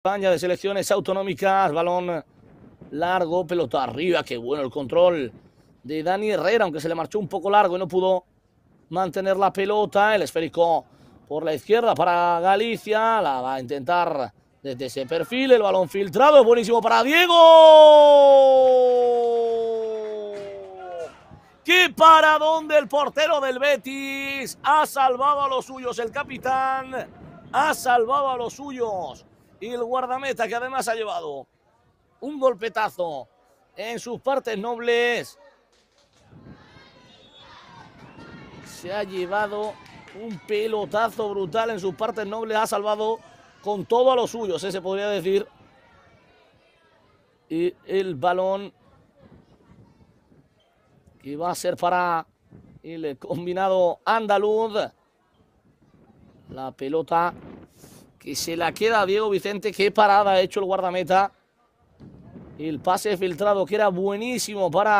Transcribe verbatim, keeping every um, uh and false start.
España de selecciones autonómicas. Balón largo, pelota arriba. Qué bueno el control de Dani Herrera, aunque se le marchó un poco largo y no pudo mantener la pelota. El esférico por la izquierda para Galicia. La va a intentar desde ese perfil. El balón filtrado. Buenísimo para Diego. ¡Qué paradón del portero del Betis! Ha salvado a los suyos el capitán. Ha salvado a los suyos. Y el guardameta, que además ha llevado un golpetazo en sus partes nobles, se ha llevado un pelotazo brutal en sus partes nobles. Ha salvado con todo a los suyos, ¿eh? Se podría decir. Y el balón que va a ser para el combinado andaluz. La pelota que se la queda a Diego Vicente. Qué parada ha hecho el guardameta. El pase filtrado que era buenísimo para